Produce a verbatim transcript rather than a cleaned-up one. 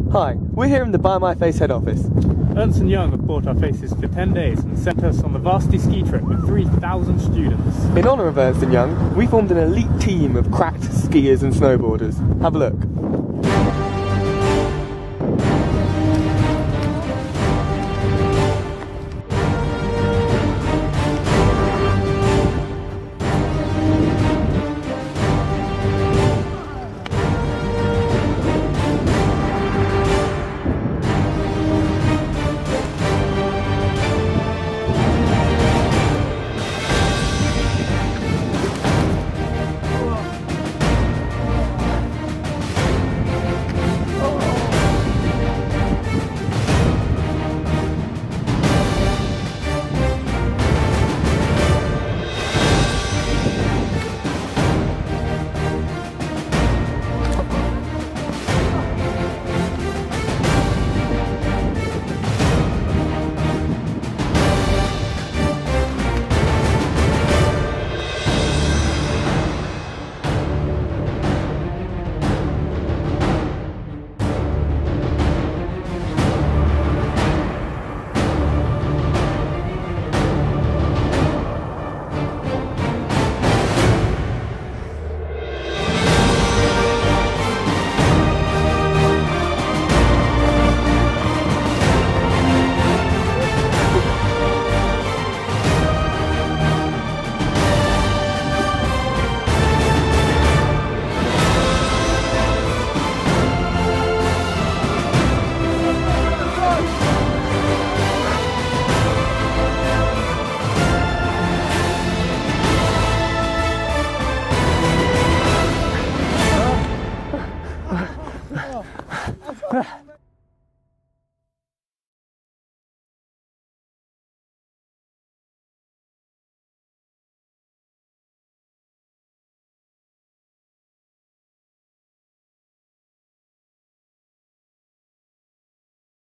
Hi, we're here in the Buy My Face head office. Ernst and Young have bought our faces for ten days and sent us on the Varsity ski trip with three thousand students. In honour of Ernst and Young, we formed an elite team of cracked skiers and snowboarders. Have a look. Ah.